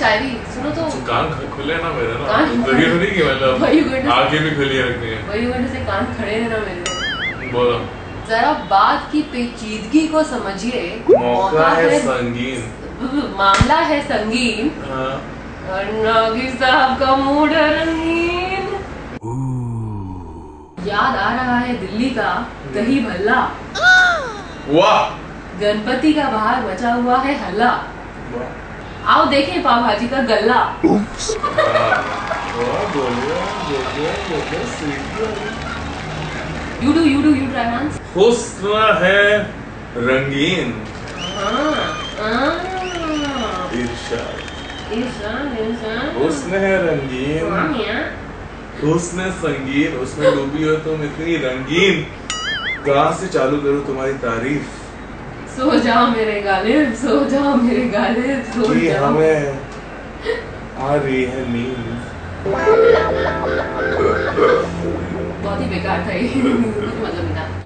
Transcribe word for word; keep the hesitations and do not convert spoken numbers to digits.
शायरी सुनो तो। कान खुले ना मेरे ना, कान जरूरी नहीं कि मतलब आगे भी खुली रखनी है। वही वजह से कान खड़े हैं ना मेरे। बोलो। जरा बात की पेचीदगी को समझिए। मौका है संगीन, मामला है संगीन, हाँ। और नागी साहब का मूड है रंगीन। याद आ रहा है दिल्ली का दही भल्ला। वाह। गणपति का बाहर बचा हुआ है हल्ला। आओ देखें पाव भाजी का गल्ला। You do you do you try hands. हुस्न है रंगीन, इरशाद इरशाद इरशाद। हुस्न है रंगीन, हुस्न संगीन, उसमें डूबी हो तुम इतनी रंगीन, कहाँ से चालू करूँ तुम्हारी तारीफ। सो जाओ मेरे गालिब, सो जाओ मेरे गालिब, सो जाओ। हमें आ रही है नींद। बहुत ही बेकार था ये। कुछ मतलब नहीं था।